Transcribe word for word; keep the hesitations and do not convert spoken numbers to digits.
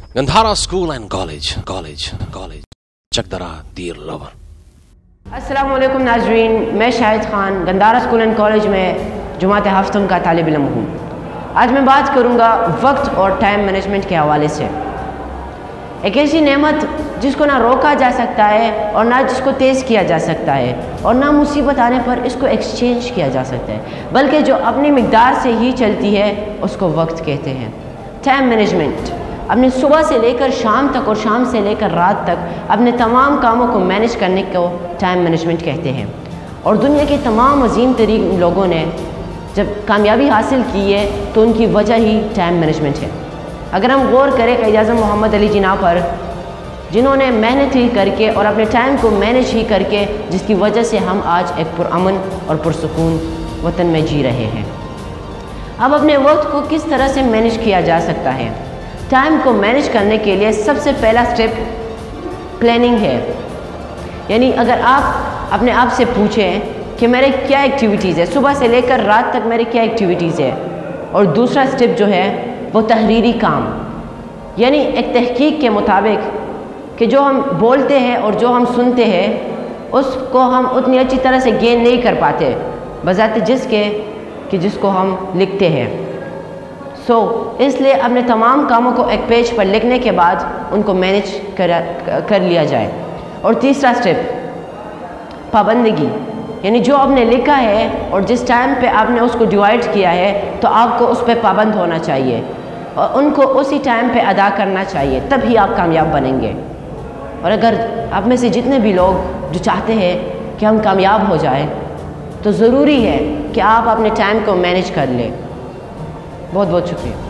Gandhara School and College, College, College, Chakdara, Dear Lover. अस्सलाम वालेकुम नाज़रीन, मैं Shahid Khan Gandhara school and college में जुमात हफ्तम का तालिब इल्म हूँ। आज मैं बात करूँगा वक्त और टाइम मैनेजमेंट के हवाले से। एक ऐसी नेमत जिसको ना रोका जा सकता है और ना जिसको तेज़ किया जा सकता है और ना मुसीबत आने पर इसको एक्सचेंज किया जा सकता है, बल्कि जो अपनी मिक़दार से ही चलती है उसको वक्त कहते हैं। टाइम मैनेजमेंट अपनी सुबह से लेकर शाम तक और शाम से लेकर रात तक अपने तमाम कामों को मैनेज करने को टाइम मैनेजमेंट कहते हैं। और दुनिया के तमाम अजीम तरीन लोगों ने जब कामयाबी हासिल की है तो उनकी वजह ही टाइम मैनेजमेंट है। अगर हम गौर करें क़ायद आज़म मोहम्मद अली जिन्ना पर, जिन्होंने मेहनत ही करके और अपने टाइम को मैनेज ही करके जिसकी वजह से हम आज एक पुरअमन और पुरसुकून वतन में जी रहे हैं। अब अपने वक्त को किस तरह से मैनेज किया जा सकता है? टाइम को मैनेज करने के लिए सबसे पहला स्टेप प्लानिंग है। यानी अगर आप अपने आप से पूछें कि मेरे क्या एक्टिविटीज़ है, सुबह से लेकर रात तक मेरे क्या एक्टिविटीज़ है, और दूसरा स्टेप जो है वो तहरीरी काम, यानी एक तहकीक के मुताबिक कि जो हम बोलते हैं और जो हम सुनते हैं उसको हम उतनी अच्छी तरह से गेन नहीं कर पाते बजाते जिसके कि जिसको हम लिखते हैं। सो so, इसलिए अपने तमाम कामों को एक पेज पर लिखने के बाद उनको मैनेज कर कर लिया जाए। और तीसरा स्टेप पाबंदगी, यानी जो आपने लिखा है और जिस टाइम पे आपने उसको डिवाइड किया है तो आपको उस पर पाबंद होना चाहिए और उनको उसी टाइम पे अदा करना चाहिए, तभी आप कामयाब बनेंगे। और अगर आप में से जितने भी लोग जो चाहते हैं कि हम कामयाब हो जाए तो ज़रूरी है कि आप अपने टाइम को मैनेज कर लें। बहुत बहुत शुक्रिया।